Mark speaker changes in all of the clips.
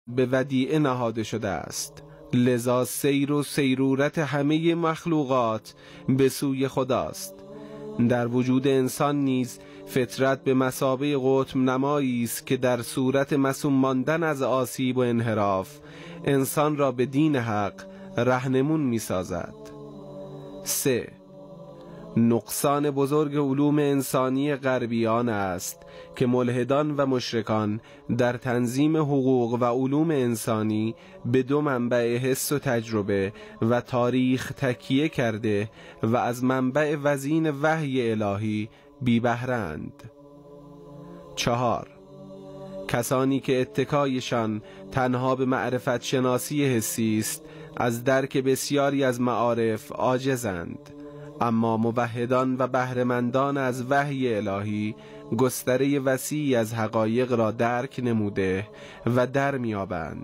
Speaker 1: به ودیعه نهاده شده است، لذا سیر و سیرورت همه مخلوقات به سوی خداست. در وجود انسان نیز فطرت به مثابه قطب نمایی است که در صورت معصوم ماندن از آسیب و انحراف انسان را به دین حق رهنمون می سازد. 3. نقصان بزرگ علوم انسانی غربیان است که ملحدان و مشرکان در تنظیم حقوق و علوم انسانی به دو منبع حس و تجربه و تاریخ تکیه کرده و از منبع وزین وحی الهی بی بهره‌اند. 4. کسانی که اتکایشان تنها به معرفت شناسی حسی است از درک بسیاری از معارف عاجزند، اما موحدان و بهره‌مندان از وحی الهی گستره وسیعی از حقایق را درک نموده و در می‌یابند.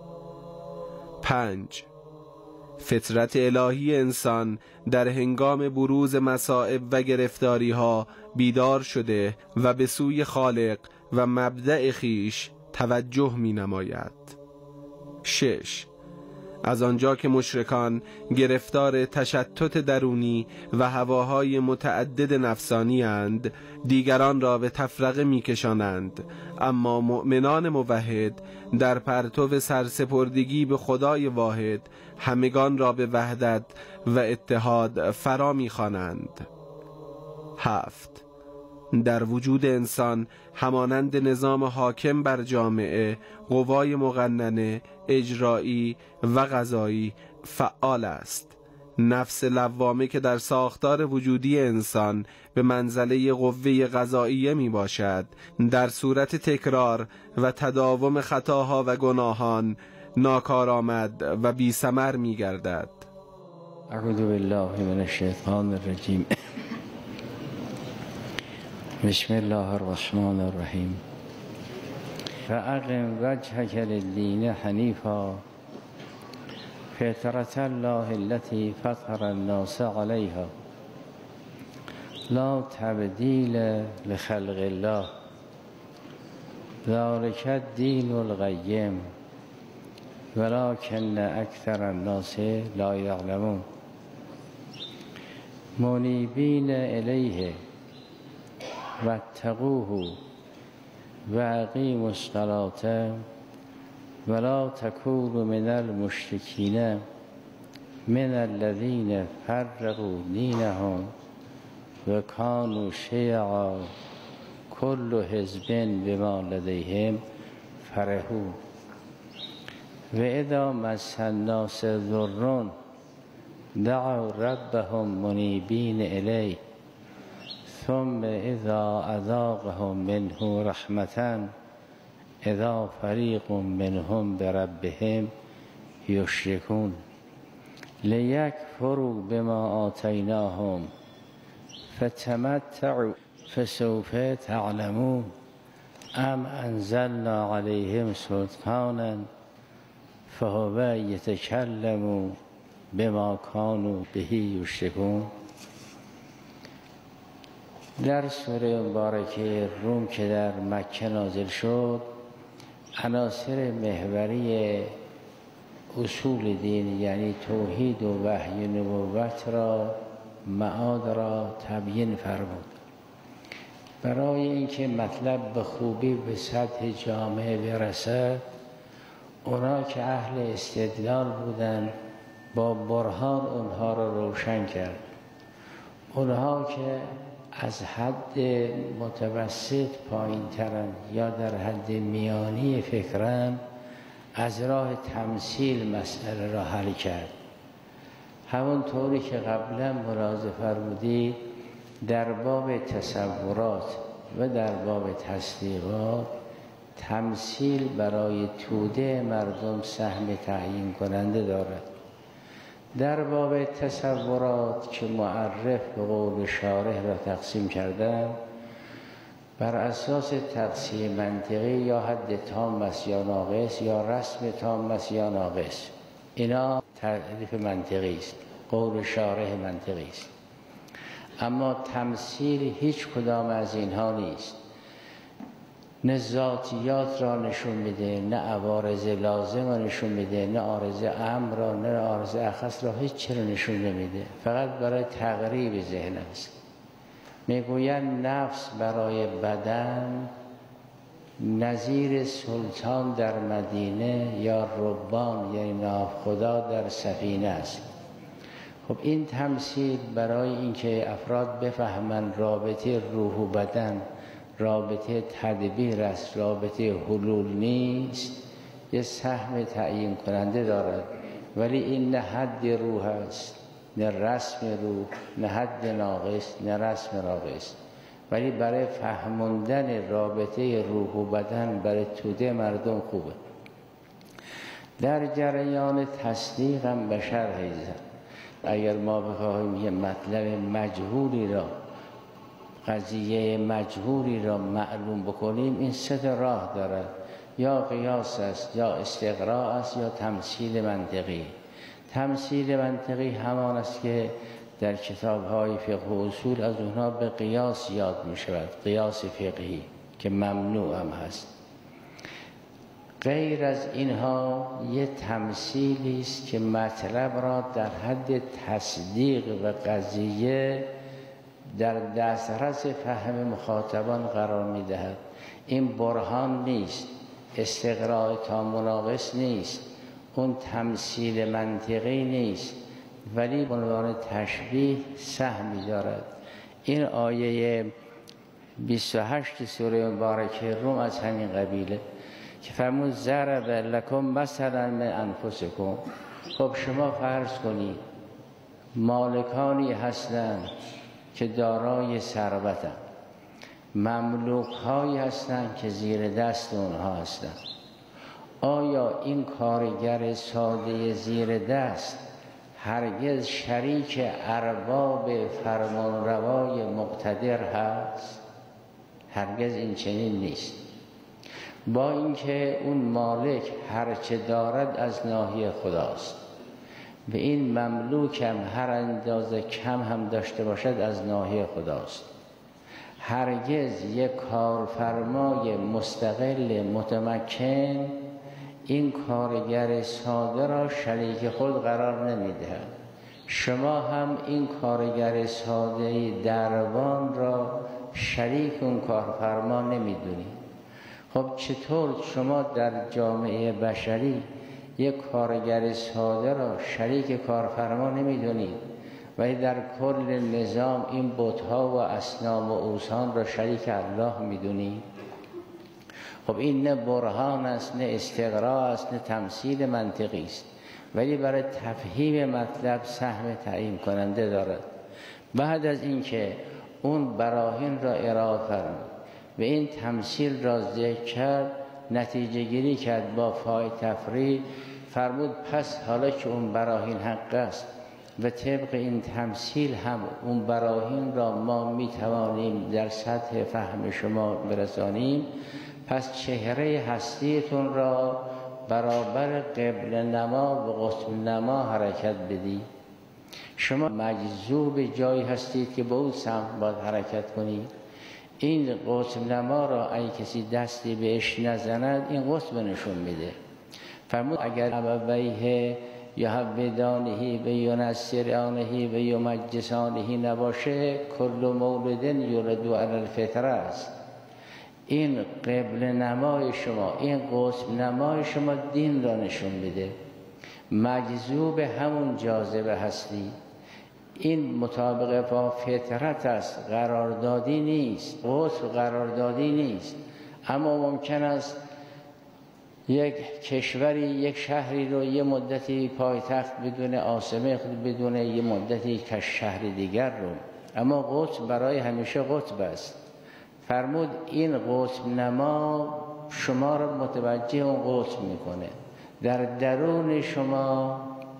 Speaker 1: 5. فطرت الهی انسان در هنگام بروز مصائب و گرفتاری‌ها بیدار شده و به سوی خالق و مبدأ خویش توجه می‌نماید. 6. از آنجا که مشرکان گرفتار تشتت درونی و هواهای متعدد نفسانی اند، دیگران را به تفرقه میکشانند، اما مؤمنان موحد در پرتو سرسپردگی به خدای واحد همگان را به وحدت و اتحاد فرا میخوانند. 7. در وجود انسان همانند نظام حاکم بر جامعه، قوای مقننه، اجرایی و قضایی فعال است. نفس لوامه که در ساختار وجودی انسان به منزله قوه قضاییه می باشد، در صورت تکرار و تداوم خطاها و گناهان ناکارآمد و بی ثمر می گردد.
Speaker 2: اعوذ بالله من الشیطان الرجیم. بسم الله الرحمن الرحیم. فأقم وجهك للدین حنیفا فطرة الله التي فطر الناس عليها لا تبدیل لخلق الله ذلك الدین القیم ولكن اکثر الناس لا یعلمون منیبین الیه واتقوه واقیموا الصلاة ولا تکونوا من المشرکین من الذین فرقوا دینهم و کانوا شیعا کل حزب بما لدیهم فرحون و اذا مس الناس ضر دعوا ربهم منیبین الیه ثم اذا اذاقهم منه رحمة اذا فریق منهم بربهم یشرکون لیکفروا بما آتیناهم فتمتعوا فسوف تعلمون ام انزلنا علیهم سلطانا فهو یتکلم بما كانوا به یشرکون. در سوره مبارکه روم که در مکه نازل شد، عناصر محوری اصول دین یعنی توحید و وحی نبوت را، معاد را تبیین فرمود. برای اینکه مطلب به خوبی به سطح جامعه برسد، اونا که اهل استدلال بودن با برهان اونها را روشن کرد. اونها که از حد متوسط پایین ترن یا در حد میانی فکرن، از راه تمثیل مسئله را حل کرد. همون طوری که قبلا ملاحظه فرمودید، در باب تصورات و در باب تصدیقات تمثیل برای توده مردم سهم تعیین کننده دارد. در باب تصورات که معرف به قول شارح را تقسیم کردن، بر اساس تقسیم منطقی یا حد تام است یا ناقص یا رسم تام است یا ناقص، اینا تعریف منطقی است، قول شارح منطقی است. اما تمثیل هیچ کدام از اینها نیست. نه ذاتیات را نشون میده، نه عوارض لازم را نشون میده، نه عارض امر را، نه عارض اخص را، هیچ چی را نشون نمیده، فقط برای تقریب ذهن است. میگویند نفس برای بدن نظیر سلطان در مدینه یا ربان یعنی ناخدا در سفینه است. خب این تمثیل برای اینکه افراد بفهمند رابطه روح و بدن رابطه تدبیر است، رابطه حلول نیست، یه سهم تعیین کننده دارد، ولی این نه حد روح است، نه رسم روح، نه حد ناقص، نه رسم ناقص، ولی برای فهموندن رابطه روح و بدن برای توده مردم خوبه. در جریان تصدیق هم بشر هیزن. اگر ما بخواهیم یه مطلب مجهولی را، قضیه مجهولی را معلوم بکنیم، این سه راه دارد، یا قیاس است، یا استقراء است، یا تمثیل منطقی. تمثیل منطقی همان است که در کتاب‌های فقه و اصول از اونها به قیاس یاد می شود، قیاس فقهی که ممنوع هم هست. غیر از اینها یه تمثیلی است که مطلب را در حد تصدیق و قضیه در دسترس فهم مخاطبان قرار می دهد. این برهان نیست، استقراء تا مناقص نیست، اون تمثیل منطقی نیست، ولی به عنوان تشبیه سهمی دارد. این آیه 28 سوره مبارکه روم از همین قبیله که فرمود ضرب لکم مثلا من انفسکم. خب شما فرض کنید مالکانی هستند که دارای ثروتند، مملوک هایی هستند که زیر دست اونها هستند. آیا این کارگر ساده زیر دست هرگز شریک ارباب فرمانروای مقتدر هست؟ هرگز این چنین نیست. با اینکه اون مالک هرچه دارد از ناحیه خداست و این مملوک هم هر اندازه کم هم داشته باشد از ناحیه خداست. هرگز یک کارفرمای مستقل متمکن این کارگر ساده را شریک خود قرار نمیدهد. شما هم این کارگر ساده دربان را شریک اون کارفرما نمیدونید. خب چطور شما در جامعه بشری یک کارگر ساده را شریک کارفرما نمیدونید ولی در کل نظام این بت‌ها و اصنام و اوثان را شریک الله میدونید؟ خب این نه برهان است، نه استقراء است، نه تمثیل منطقی است، ولی برای تفهیم مطلب سهم تعیین کننده دارد. بعد از اینکه اون براهین را ارائه فرمود و این تمثیل را ذکر کرد، نتیجه گیری کرد با فای تفریع، فرمود پس حالا که اون براهین حق است و طبق این تمثیل هم اون براهین را ما میتوانیم در سطح فهم شما برسانیم، پس چهره هستیتون را برابر قبل نما و قطب نما حرکت بدید. شما مجذوب جایی هستید که به اون سمت باید حرکت کنید. این قطب نما را اگه کسی دستی بهش نزند این قطب نشون میده. فرمود اگر ابویه یا حبدانهی و ینصرانهی و یمجسانهی نباشه کل مولد یولد علی الفطره است. این قبل نمای شما، این قطب نمای شما دین را نشون میده. مجذوب همون جاذبه هستی. این مطابق با فطرت است، قراردادی نیست، قطب قراردادی نیست. اما ممکن است یک کشوری، یک شهری رو یه مدتی پایتخت بدون، عاصمه بدون، یه مدتی که شهر دیگر رو، اما قطب برای همیشه قطب است. فرمود این قطب نما شما رو متوجه اون قطب میکنه. در درون شما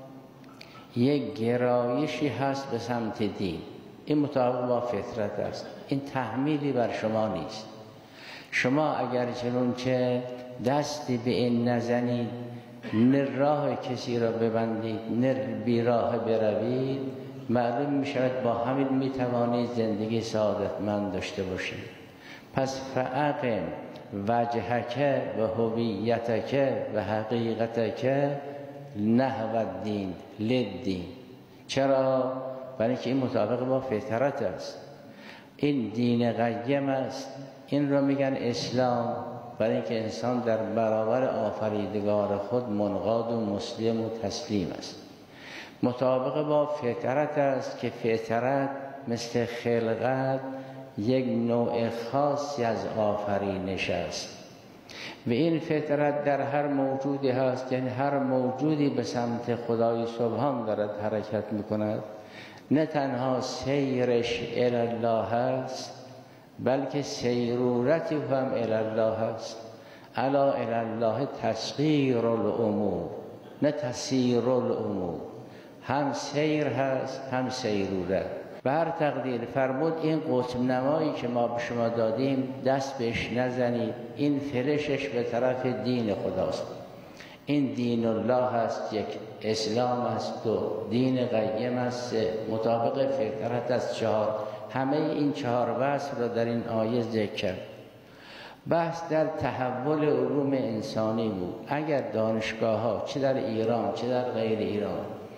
Speaker 2: یک گرایشی هست به سمت دین، این مطابق با فطرت است، این تحمیلی بر شما نیست. شما اگر چنانچه دستی به این نزنید، نه راه کسی را ببندید نه بی راه بروید، معلوم می شود با همین می توانید زندگی سعادتمند داشته باشید. پس فاقم وجهک و هویتک و حقیقتک نحو الدین للدین. چرا؟ برای اینکه این مطابق با فطرت است، این دین قیم است. این رو میگن اسلام، برای اینکه انسان در برابر آفریدگار خود منقاد و مسلم و تسلیم است. مطابق با فطرت است که فطرت مثل خلقت یک نوع خاصی از آفرینش است و این فطرت در هر موجودی هست، یعنی هر موجودی به سمت خدای سبحان دارد حرکت میکند. نه تنها سیرش الی الله است، بلکه سیرورتی هم الی الله است. الا الی الله تسخیر الامور، نه تسیر الامور. هم سیر هست هم سیرورت. به هر تقدیر فرمود این قطب نمایی که ما به شما دادیم دست بهش نزنید، این فرشش به طرف دین خداست. این دین الله هست، یک اسلام است، دو دین قیم است، مطابق فطرت است، چهار. همه این چهار وصف را در این آیه ذکر کرد. بحث در تحول علوم انسانی بود. اگر دانشگاه ها چه در ایران چه در غیر ایران،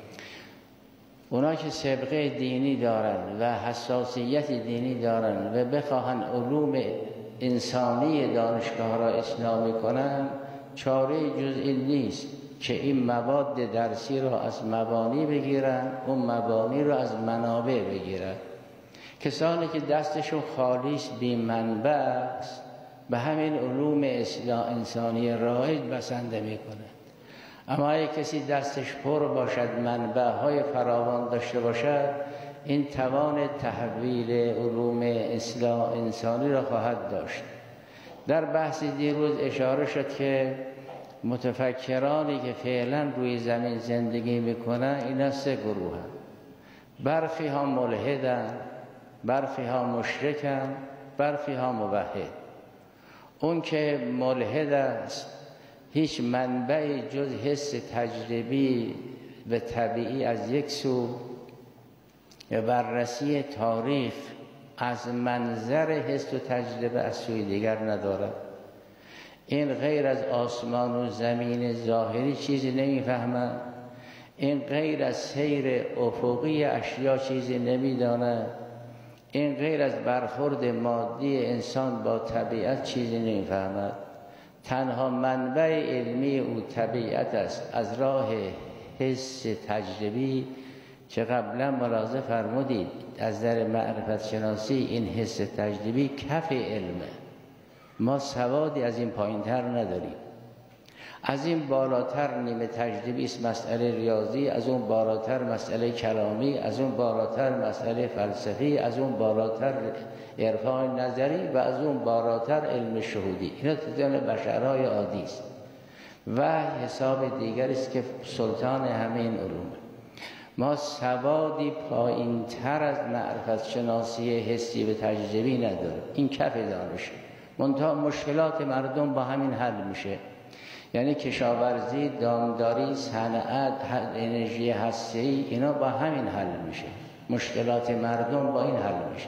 Speaker 2: اونا که سابقه دینی دارن و حساسیت دینی دارن و بخواهن علوم انسانی دانشگاه را اسلامی کنن، چاره جز این نیست که این مواد درسی را از مبانی بگیرن، اون مبانی را از منابع بگیرن. کسانی که دستشون خالیش بی منبع است به همین علوم انسانی رایج بسنده میکنه. اما اگه کسی دستش پر باشد، منبع‌های فراوان داشته باشد، این توان تحویل علوم انسانی را خواهد داشت. در بحث دیروز اشاره شد که متفکرانی که فعلا روی زمین زندگی میکنن اینا سه گروه هم. برخی ها ملحدن، برخی ها مشرکن، برخی ها موحد. اون که ملحد است هیچ منبعی جز حس تجربی و طبیعی از یک سو و بررسی تاریخ از منظر حس و تجربه از سوی دیگر ندارد. این غیر از آسمان و زمین ظاهری چیزی نمیفهمد، این غیر از سیر افقی اشیا چیزی نمیداند، این غیر از برخورد مادی انسان با طبیعت چیزی نمیفهمد. تنها منبع علمی او طبیعت است از راه حس تجربی که قبلا ملاحظه فرمودید از نظر معرفت شناسی این حس تجربی کف علمه. ما سوادی از این پایینتر نداریم. از این بالاتر نیمه تجربی است مسئله ریاضی، از اون بالاتر مسئله کلامی، از اون بالاتر مسئله فلسفی، از اون بالاتر عرفان نظری و از اون بالاتر علم شهودی. اینا تزیان بشرهای عادی است و حساب دیگر است که سلطان همه این علومه. ما سوادی پایین تر از معرفت شناسی حسی و تجربی نداریم. این کف دانشه. منتها مشکلات مردم با همین حل میشه. یعنی کشاورزی، دامداری، صنعت، انرژی هسته‌ای، اینا با همین حل میشه. مشکلات مردم با این حل میشه.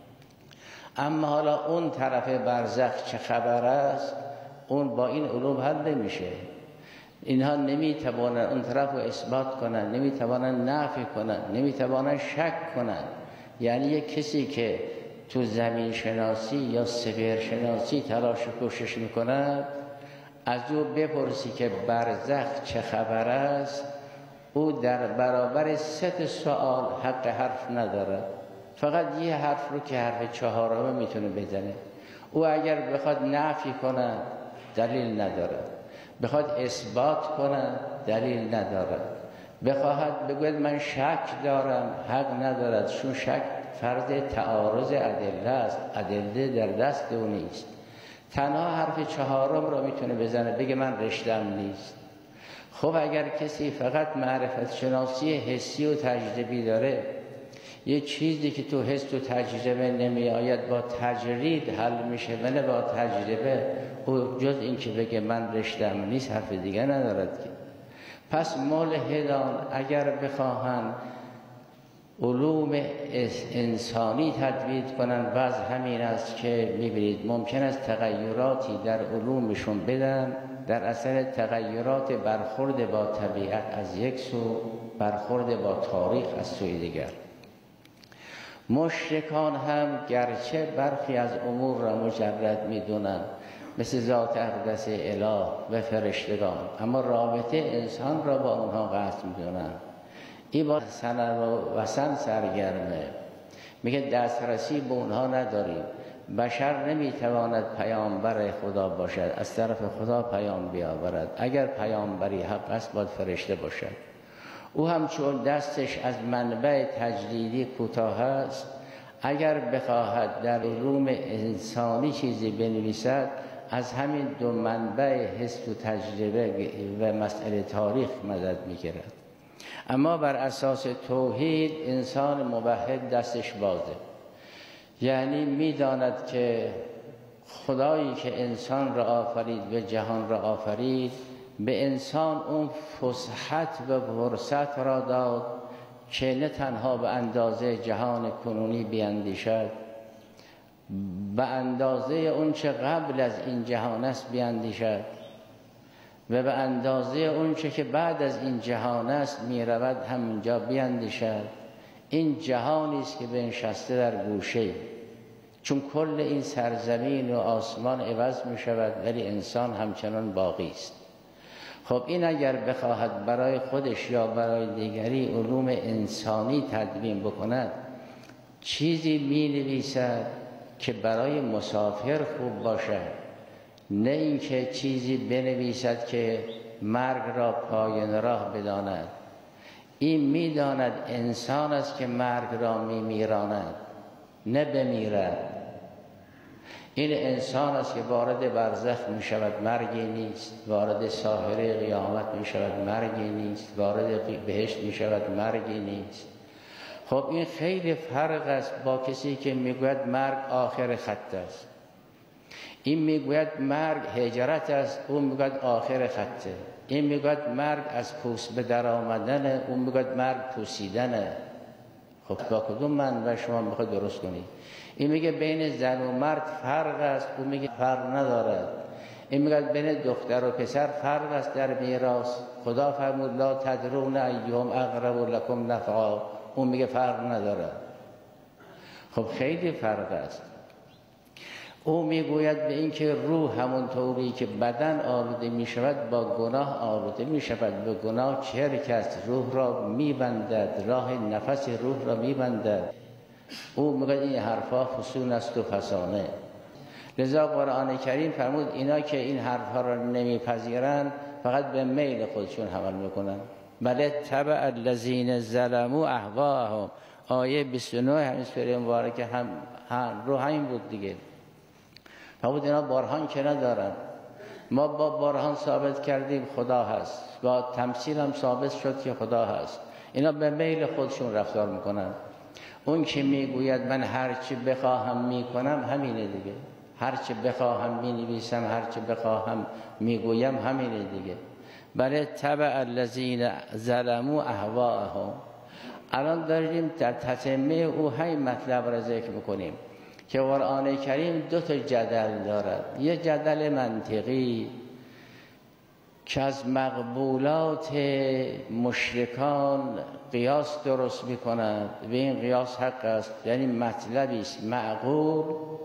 Speaker 2: اما حالا اون طرف برزخ چه خبر است، اون با این علوم حل نمیشه. اینها نمیتوانند اون طرف رو اثبات کنند، نمیتوانند نفی کنند، نمیتوانند شک کنند. یعنی یک کسی که تو زمین شناسی یا سپهر شناسی تلاش و کوشش میکند، از او بپرسی که برزخ چه خبر است، او در برابر 3 سوال حق حرف ندارد. فقط یه حرف رو که حرف 4 میتونه بزنه. او اگر بخواد نفی کنه دلیل ندارد، بخواد اثبات کنه دلیل ندارد، بخواهد بگوید من شک دارم حق ندارد، چون شک فرض تعارض ادله است، ادله در دست او نیست. تنها حرف 4 را میتونه بزنه، بگه من رشتم نیست. خب اگر کسی فقط معرفت شناسی حسی و تجربی داره، یه چیزی که تو حس و تجربه نمی آید با تجرید حل میشه و نه با تجربه، او جز این که بگه من رشتم نیست حرف دیگه ندارد که. پس ملحدان اگر بخواهند علوم انسانی تدوین کنن. بعض همین است که میبینید ممکن است تغییراتی در علومشون بدن در اثر تغییرات برخورد با طبیعت از یک سو، برخورد با تاریخ از سوی دیگر. مشرکان هم گرچه برخی از امور را مجرد میدونن مثل ذات اقدس اله و فرشتگان، اما رابطه انسان را با اونها قطع میدونن. این با سنن و وسن سرگرمه، میگه دسترسی به اونها نداریم. بشر نمیتواند پیامبر خدا باشد، از طرف خدا پیام بیاورد. اگر پیامبری حق است باید فرشته باشد. او هم چون دستش از منبع تجدیدی کوتاه است، اگر بخواهد در علوم انسانی چیزی بنویسد از همین دو منبع حس و تجربه و مسئله تاریخ مدد میگیرد. اما بر اساس توحید انسان موحد دستش بازه، یعنی میداند که خدایی که انسان را آفرید و جهان را آفرید به انسان اون فسحت و فرصت را داد که نه تنها به اندازه جهان کنونی بیندیشد، به اندازه اون چه قبل از این جهان است بیندیشد و به اندازه اون چه که بعد از این جهان است میرود همونجا بیندیشد. این جهانی است که بنشسته در گوشه، چون کل این سرزمین و آسمان عوض می شود ولی انسان همچنان باقی است. خب این اگر بخواهد برای خودش یا برای دیگری علوم انسانی تدوین بکند، چیزی می نویسد که برای مسافر خوب باشد، نه اینکه چیزی بنویسد که مرگ را پایان راه بداند. این میداند انسان است که مرگ را میمیراند، نه بمیرد. این انسان است که وارد برزخ می شود مرگی نیست، وارد ساحره قیامت می شود مرگی نیست، وارد بهشت می شود مرگی نیست. خب این خیلی فرق است با کسی که میگوید مرگ آخر خط است. این میگوید مرگ هجرت است، اون میگوید آخر خطه. این میگوید مرگ از پوست به در آمدنه، اون میگوید مرگ پوسیدنه. خب با کدوم منبع شما میخواید درست کنید؟ این میگه بین زن و مرد فرق است، اون میگه فرق ندارد. این میگه بین دختر و پسر فرق است در میراث، خدا فرمود لا تدرون ایهم اقرب لکم نفعا، اون میگه فرق ندارد. خب خیلی فرق است. او میگوید به این که روح همون طوری که بدن آلوده می شود با گناه آلوده می شود، به گناه چرک است، روح را میبندد، راه نفس روح را میبندد. او میگوید این حرفا فسون است و فسانه. لذا قرآن کریم فرمود اینا که این حرفا را نمیپذیرند فقط به میل خودشون عمل میکنن. بله تبع الذین ظلموا اهواءهم، آیه 29 همین سوره مبارکه هم رو همین بود دیگه. فرمود اینا برهان که ندارن، ما با برهان ثابت کردیم خدا هست، با تمثیل هم ثابت شد که خدا هست. اینا به میل خودشون رفتار میکنن. اون که میگوید من هرچی بخواهم میکنم همینه دیگه، هرچی بخواهم مینویسم، هرچی بخواهم میگویم همینه دیگه. بله تبع الذین ظلموا اهواءهم. الان داریم در تتمه او همین مطلب را ذکر میکنیم که قرآن کریم دو تا جدل دارد. یه جدل منطقی که از مقبولات مشرکان قیاس درست می‌کند و این قیاس حق است، یعنی مطلبی است معقول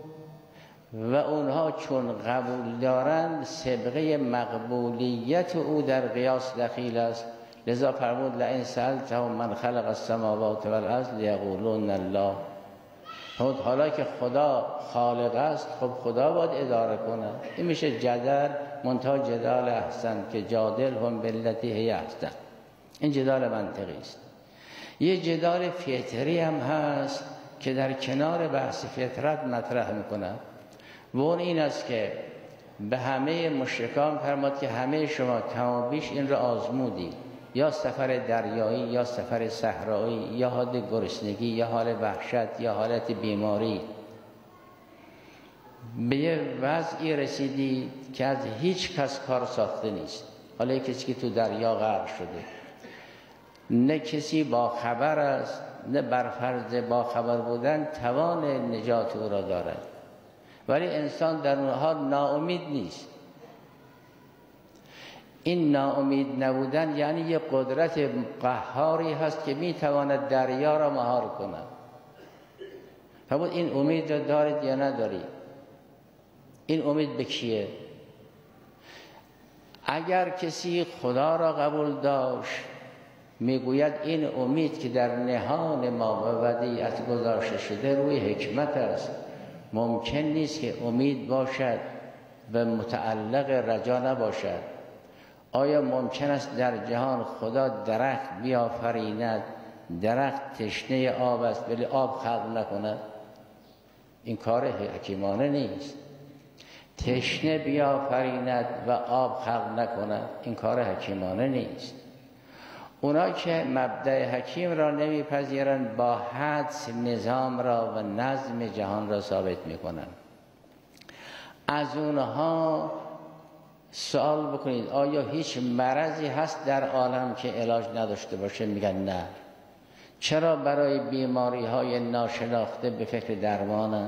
Speaker 2: و اونها چون قبول دارند سابقه مقبولیت او در قیاس دخیل است. لذا فرمود لئن سألتهم من خلق السماوات والارض لیقولون الله. حالا که خدا خالق است خب خدا باید اداره کنه. این میشه جدل، منتها جدال احسن که جادل هم بالتی هی احسن. این جدال منطقی است. یه جدال فطری هم هست که در کنار بحث فطرت مطرح میکنه و اون این است که به همه مشرکان فرمود که همه شما کم و بیش این را آزمودید، یا سفر دریایی یا سفر صحرایی یا حال گرسنگی یا حال وحشت یا حالت بیماری، به یه وضعی رسیدید که از هیچ کس کار ساخته نیست. حالا کسی که تو دریا غرق شده، نه کسی با خبر است نه بر فرض با خبر بودن توان نجات او را دارد، ولی انسان در اون حال ناامید نیست. این ناامید نبودن یعنی یک قدرت قهاری هست که میتواند دریا را مهار کند. فرمود این امید را دارید یا ندارید؟ این امید به کیه؟ اگر کسی خدا را قبول داشت میگوید این امید که در نهان ما و ودیعت گذاشته شده روی حکمت است. ممکن نیست که امید باشد و متعلق رجا نباشد. آیا ممکن است در جهان خدا درخت بیافریند، درخت تشنه آب است ولی آب خلق نکند؟ این کار حکیمانه نیست. تشنه بیافریند و آب خلق نکند، این کار حکیمانه نیست. اونا که مبدأ حکیم را نمیپذیرند با حدس نظام را و نظم جهان را ثابت میکنند. از اونها سوال بکنید آیا هیچ مرضی هست در عالم که علاج نداشته باشه؟ میگن نه. چرا برای بیماری های ناشناخته به فکر درمانن؟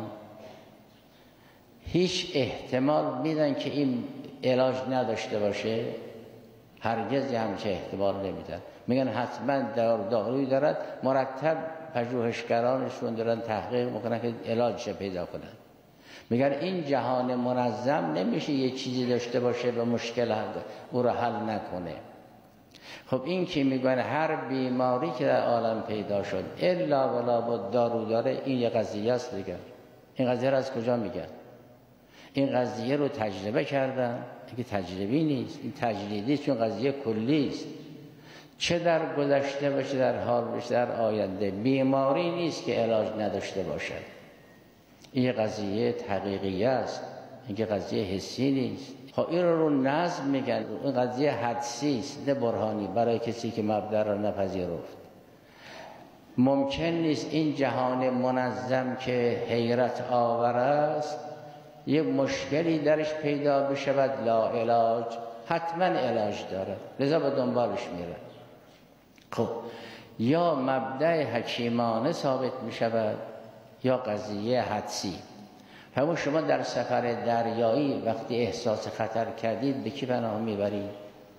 Speaker 2: هیچ احتمال میدن که این علاج نداشته باشه؟ هرگز همچه احتمال نمیدن. میگن حتما دارویی دارد، مرتب پژوهشگرانشون دارن تحقیق میکنن که علاجش پیدا کنن. میگن این جهان منظم نمیشه یه چیزی داشته باشه و مشکل او را حل نکنه. خب این که میگن هر بیماری که در عالم پیدا شد الا ولا با دارو داره، این یه قضیه است دیگه. این قضیه را از کجا میگن؟ این قضیه رو تجربه کردن؟ اینکه تجربی نیست، این تجریدی، چون قضیه کلی است. چه در گذشته باشه، در حال باشه، در آینده، بیماری نیست که علاج نداشته باشد. این قضیه حقیقیه است، این قضیه حسی نیست. خب این رو نظم میگن، این قضیه حدسی است نه برهانی، برای کسی که مبدأ را نپذیرفت. ممکن نیست این جهان منظم که حیرت آور است یه مشکلی درش پیدا بشود لا علاج، حتما علاج داره، لذا به دنبالش میره. خب یا مبدأ حکیمانه ثابت میشود یا قضیه حدسی. همون شما در سفر دریایی وقتی احساس خطر کردید به کی پناه میبرید؟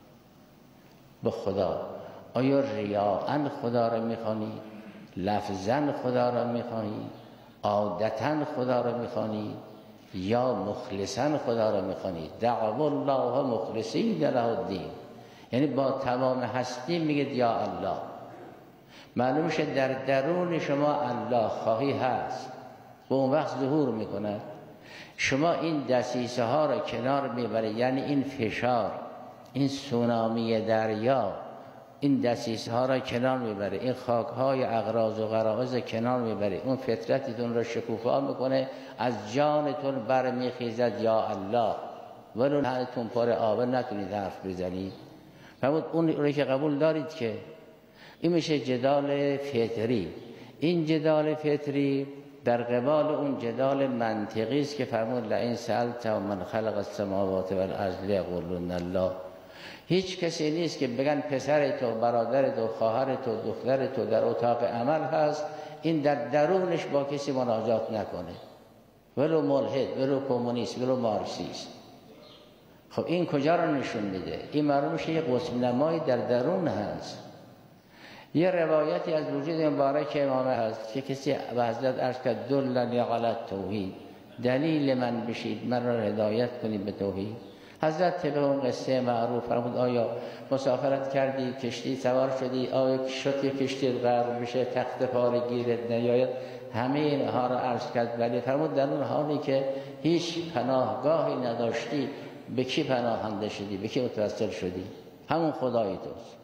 Speaker 2: به خدا. آیا ریاءً خدا را میخوانید؟ لفظاً خدا را میخوانید؟ عادتاً خدا را میخوانید؟ یا مخلصاً خدا را میخوانید؟ دعوا الله مخلصین له الدین، یعنی با تمام هستی میگید یا الله. معلوم شد در درون شما الله خواهی هست، و اون وقت ظهور میکند. شما این دسیسه ها را کنار میبرید، یعنی این فشار، این سونامی دریا، این دسیسه ها را کنار میبرید، این خاک های اغراض و غرائز کنار میبرید، اون فطرتتون را شکوفا میکنه، از جانتون برمیخیزد یا الله، ولو دهنتون پر آب نتونید حرف بزنید. فرمود اون رو که قبول دارید که این میشه جدال فطری. این جدال فطری در قبال اون جدال منطقی است که فرمود لئن سألت من خلق السماوات والارض لیقولن الله. هیچ کسی نیست که بگن پسر تو، برادر تو، خواهر تو، دختر تو در اتاق عمل هست، این در درونش با کسی مناجات نکنه، ولو ملحد، ولو کمونیست، ولو مارکسیست. خب این کجا رو نشون میده؟ این معلوم میشه یه قطب نمایی در درون هست. یه روایتی از وجود مبارک امامه هست که کسی به حضرت عرض کرد دلنی علی التوحید، دلیل من بشید، من را هدایت کنید به توحید. حضرت طبق اون قصه معروف فرمود آیا مسافرت کردی، کشتی سوار شدی، آیا شد که کشتی غرق بشه، تخت پاره گیرت نیاید؟ همه اینها را عرض کرد. ولی فرمود در اون حالی که هیچ پناهگاهی نداشتی، به کی پناهنده شدی؟ به کی متوسل شدی؟ همون خدای توست.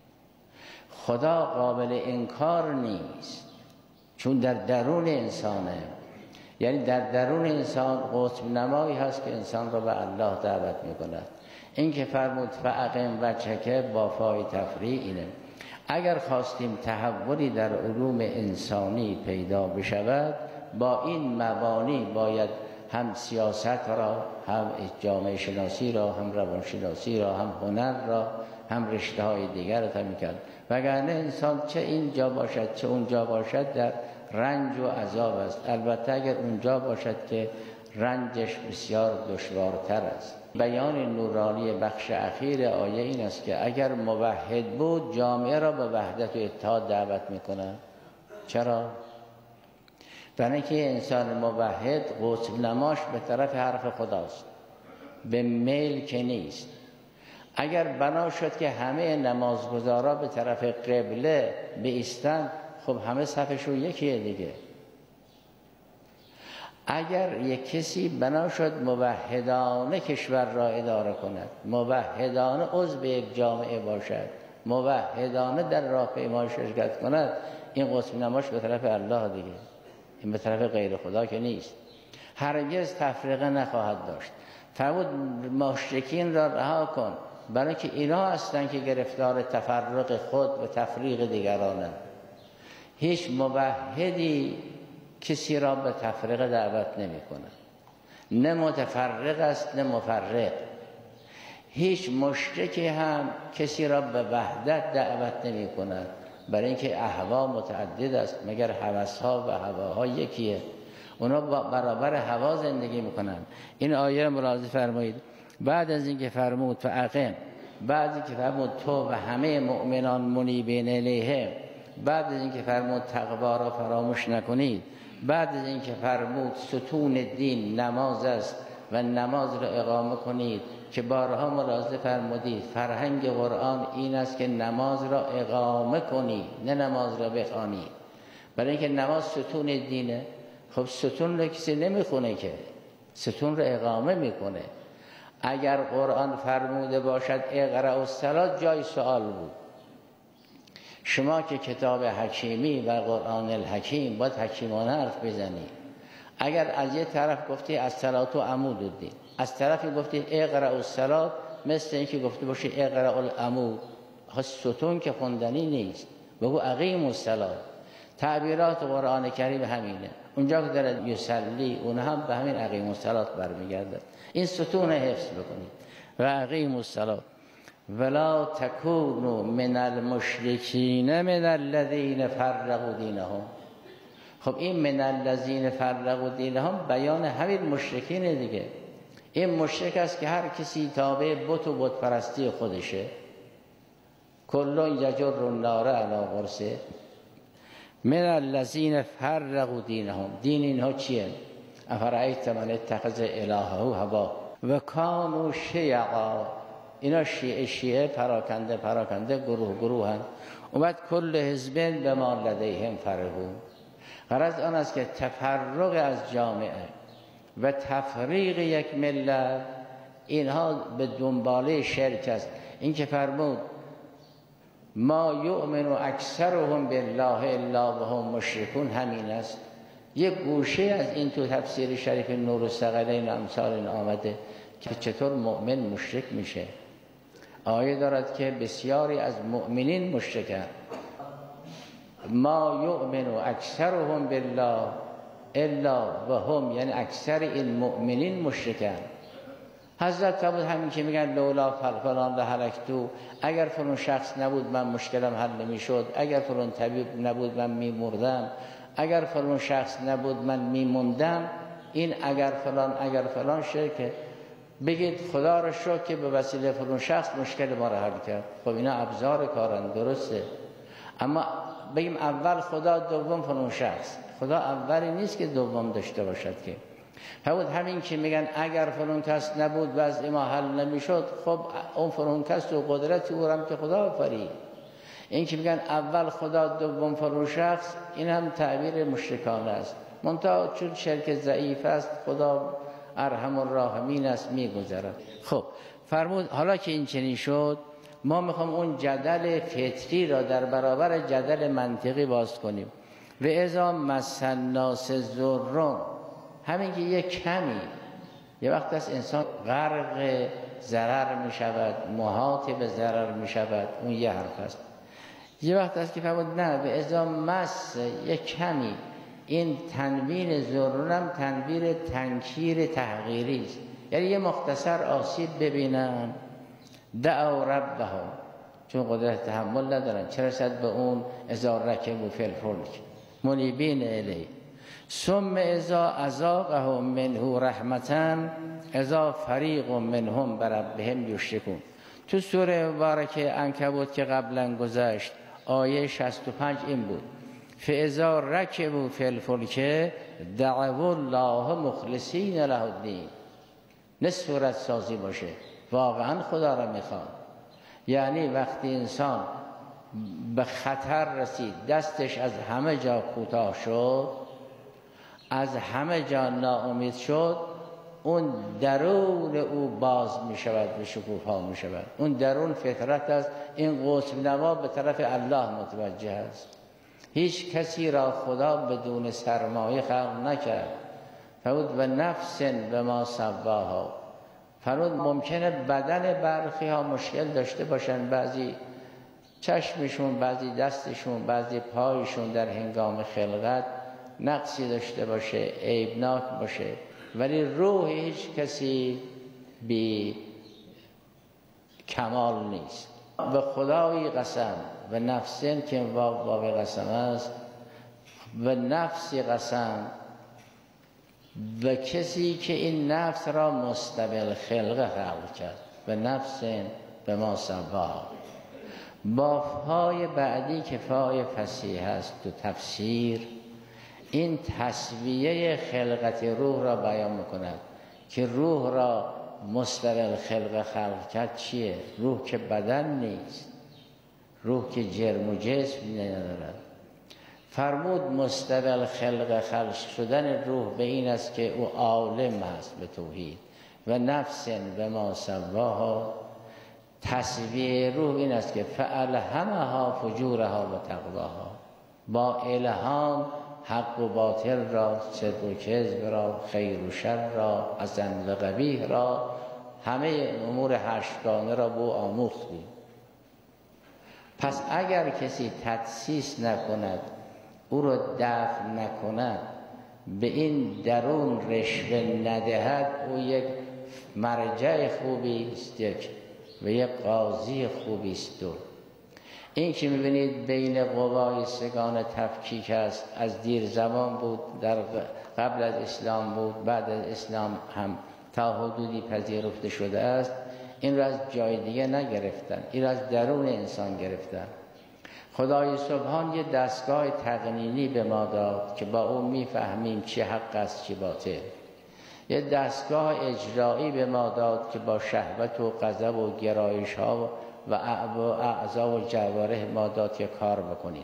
Speaker 2: خدا قابل انکار نیست، چون در درون انسانه. یعنی در درون انسان قطب نمایی هست که انسان را به الله دعوت میکند. این که فرمود فاقم وجهک با فای تفریع اینه. اگر خواستیم تحولی در علوم انسانی پیدا بشود، با این مبانی باید هم سیاست را، هم جامعه شناسی را، هم روانشناسی را، هم هنر را هم رشته های دیگر رو طی کرد. وگرنه انسان چه اینجا باشد چه اونجا باشد در رنج و عذاب است. البته اگر اونجا باشد که رنجش بسیار دشوارتر است. بیان نورانی بخش اخیر آیه این است که اگر موحد بود جامعه را به وحدت و اتحاد دعوت میکنه. چرا؟ برای اینکه انسان موحد غسل نماش به طرف حرف خداست، به میل که نیست. اگر بنا شد که همه نمازگزارا به طرف قبله بایستند، خب همه صفشون یکیه دیگه. اگر یک کسی بنا شد موحدانه کشور را اداره کند، موحدانه عضو یک جامعه باشد، موحدانه در راهپیمایی شرکت کند، این غسل نماش به طرف الله دیگه، این به طرف غیر خدا که نیست. هرگز تفریقه نخواهد داشت. فرمود مشرکین را رها کن، برای که اینا هستن که گرفتار تفرق خود و تفریق دیگرانند. هیچ موحدی کسی را به تفریق دعوت نمی کند، نه متفرق است نه مفرق. هیچ مشرکی هم کسی را به وحدت دعوت نمی کند، برای اینکه اهوا متعدد است، مگر هوس‌ها و هواها یکیه. اونا برابر هوا زندگی میکنن. این آیه را ملاحظه فرمایید. بعد از اینکه فرمود فاقم، بعد از اینکه فرمود تو و همه مؤمنان منیبین الیه، بعد از اینکه فرمود تقوا را فراموش نکنید، بعد از اینکه فرمود ستون دین نماز است و نماز را اقامه کنید، که بارها ملاحظه فرمودید فرهنگ قرآن این است که نماز را اقامه کنید نه نماز را بخوانید، برای اینکه نماز ستون دینه. خب ستون را کسی نمیخونه که، ستون را اقامه میکنه. اگر قرآن فرموده باشد اقرأ الصلاة جای سوال بود. شما که کتاب حکیمی و قرآن الحکیم باید حکیمانه حرف بزنید. اگر از یه طرف گفتی الصلاة عمود الدین، از طرفی گفتی اقرأ الصلاة، مثل اینکه گفته باشی اقرأ العمود، ستون که خوندنی نیست. بگو اقیموا الصلاة. تعبیرات قرآن کریم همینه. اونجا که داره یصلی، اون هم به همین اقیموا الصلاة برمیگرده. این ستون حفظ بکنید. و اقیموا الصلاة ولا تکونوا من المشرکین من الذین فرقوا دینهم. خب این من الذین فرقوا دینهم بیان همین مشرکین دیگه. این مشرک است که هر کسی تابع بت و بت پرستی خودشه. کل یجر النار علی قرصه. من الذین فرقوا دینهم. دین اینها چیه؟ افرأیت من اتخذ الهه هواه و کانوا شیعا. اینا شیعه پراکنده گروه هست. اومد کل حزب بما لدیهم فرحون. غرض آن است که تفرق از جامعه و تفریق یک ملت، اینها به دنباله شرک است. این که فرمود ما یؤمن اکثرهم بالله الا وهم مشرکون، همین است. یک گوشه از این تو تفسیر شریف نور الثقلین و امثال این آمده که چطور مؤمن مشرک میشه. آیه دارد که بسیاری از مؤمنین مشرکند. ما یؤمن اکثرهم بالله الا وهم، یعنی اکثر این مؤمنین مشرکند. حضرت فرمود همین که میگن لولا فلان لهلکتو، اگر فلان شخص نبود من مشکلم حل نمیشد، اگر فلان طبیب نبود من میمردم، اگر فلان شخص نبود من میموندم. این اگر فلان شرکه. بگید خدا را شکر که به وسیله فلان شخص مشکل ما را حل کرد. خب اینا ابزار کارن، درسته، اما بگیم اول خدا دوم فلان شخص. خدا اولی نیست که دوم داشته باشد که. همین که میگن اگر فلان کس نبود وضع ما حل نمیشد، خب اون فلان کس و قدرتی او هم که خدا آفرید. این که میگن اول خدا دوم فلان شخص، این هم تعبیر مشرکانه است. منتها چون شرک ضعیف است، خدا ارحم الراحمین است، میگذرد. خب فرمود حالا که این چنین شد، ما میخوام اون جدل فطری را در برابر جدل منطقی باز کنیم. و اذا مس الناس ضر، همین که یک کمی یه وقت از انسان غرق ضرر می شود، محاط به ضرر می شود، اون یه حرف است. یه وقت است که فرمود نه، به اذا مس یک کمی، این تنوین ضرورم تنویر تنکیر تحقیری است. یعنی یه مختصر آسیب ببینن، دعوا ربهم، چون قدرت تحمل ندارن، چه رسد به اون اذا رکبوا فی الفلک منیبین الیه ثم اذا اذاقهم منه رحمتا اذا فریق منهم بربهم یشرکون. تو سوره مبارکه عنکبوت که قبلا گذشت آیه 65 این بود فاذا رکبوا فی الفلک دعوا الله مخلصین له الدین. نه صورت سازی باشه، واقعا خدا را میخوان. یعنی وقتی انسان به خطر رسید، دستش از همه جا کوتاه شد، از همه جا ناامید شد، اون درون او باز می شود و شکوفا می شود. اون درون فطرت است. این قطب نما به طرف الله متوجه است. هیچ کسی را خدا بدون سرمایه خلق نکرد. فرمود و نفس بما سواها. فرمود ممکنه بدن برخی ها مشکل داشته باشن، بعضی چشمشون، بعضی دستشون، بعضی پایشون در هنگام خلقت نقصی داشته باشه، عیبناک باشه، ولی روح هیچ کسی بی کمال نیست. به خدایی قسم و نفسین که باب قسم است، و نفسی قسم، و کسی که این نفس را مستقل خلقه خلق کرد، و نفسین به ما سواها. با فای بعدی که فای فصیح است تو تفسیر، این تسویه خلقت روح را بیان میکند که روح را مستقل خلق کرد. چیه؟ روح که بدن نیست، روح که جرم و جسم ندارد. فرمود مستقل خلق شدن روح به این است که او عالم است به توحید. و نفس به ما سواها، تسویه روح این است که فالهمها فجورها و تقواها. با الهام حق و باطل را، صدق و کذب را، خیر و شر را، حسن و قبیح را، همه امور هشتگانه را به او آموختیم. پس اگر کسی تدسیس نکند، او را دفع نکند، به این درون رشوه ندهد، او یک مرجع خوبی است و یک قاضی خوبی است. این که میبینید بین قوای سگان تفکیک است، از دیر زمان بود، در قبل از اسلام بود، بعد از اسلام هم تا حدودی پذیرفته شده است. این را از جای دیگه نگرفتن، این را از درون انسان گرفتن. خدای سبحان یه دستگاه تقنینی به ما داد که با اون میفهمیم چه حق است چه باطل. یه دستگاه اجرایی به ما داد که با شهوت و غضب و گرایش ها و اعضا و جوارح ما داد که کار بکنیم.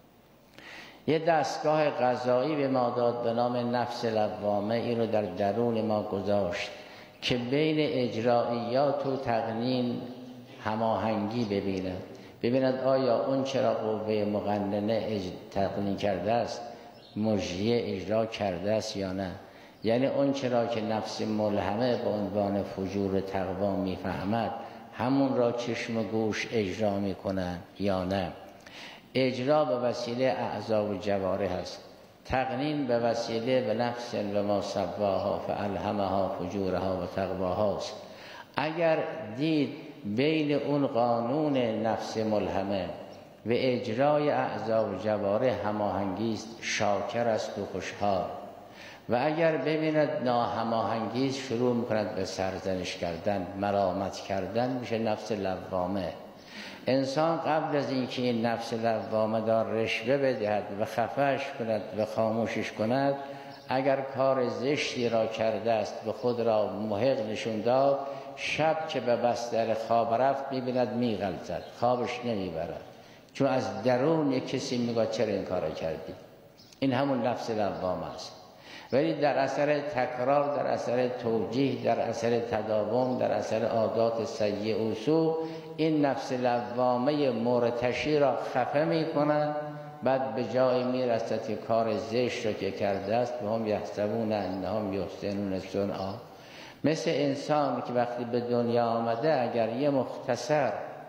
Speaker 2: یه دستگاه قضایی به ما داد به نام نفس لوامه. این رو در درون ما گذاشت که بین اجراییات و تقنین هماهنگی ببیند آیا اون چرا قوه مقننه تقنین کرده است مجریه اجرا کرده است یا نه. یعنی اون چرا که نفس ملهمه به عنوان فجور تقوا میفهمد، همون را چشم و گوش اجرا میکنن یا نه. اجرا به وسیله اعضا و جوارح است، تقنین به وسیله به نفس و ما سواها فالهمها فجورها و تقواها است. اگر دید بین اون قانون نفس ملهمه و اجرای اعضا و جوارح هماهنگی است، شاکر است و خوشحال. و اگر ببیند ناهماهنگی شروع میکند به سرزنش کردن، ملامت کردن، میشه نفس لوامه. انسان قبل از اینکه این نفس لوامه دار رشوه بدهد و خفش کند و خاموشش کند، اگر کار زشتی را کرده است به خود را محق نشون داد، شب که به بستر خواب رفت میبیند میغلطد، خوابش نمیبرد، چون از درون یک کسی میگه چرا این کار کردی. این همون نفس لوامه است. ولی در اثر تکرار، در اثر توجیه، در اثر تداوم، در اثر عادات سیئ و سوء، این نفس لوامه مرتشی را خفه میکنند. بعد به جای میرسد که کار زشت را که کرده است و هم یحسبون انهم یحسنون صنعا. مثل انسان که وقتی به دنیا آمده اگر یه مختصر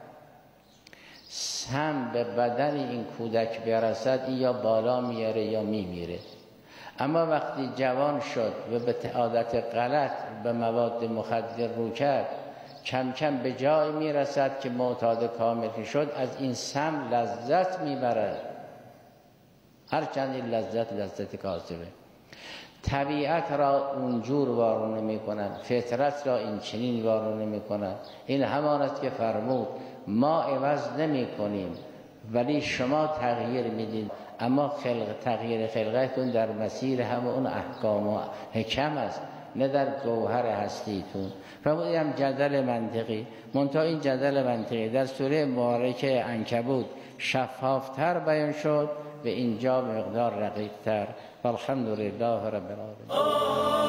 Speaker 2: سم به بدن این کودک برسد، این یا بالا میاره یا میمیره. اما وقتی جوان شد و به عادت غلط به مواد مخدر رو کرد، کم کم به جای میرسد که معتاد کامل شد از این سم لذت میبرد، هرچند این لذت کاذبه. طبیعت را اونجور وارونه نمی کند، فطرت را این چنین وارونه نمی کند. این همان است که فرمود ما عوض نمی کنیم ولی شما تغییر میدید، اما تغییر خلقتون در مسیر همون احکام و حکم است، نه در گوهر هستیتون. فرمودیم جدل منطقی، منتها این جدل منطقی در سوره مبارکه عنکبوت شفافتر بیان شد، به اینجا مقدار رقیق‌تر. والحمدلله رب العالمین.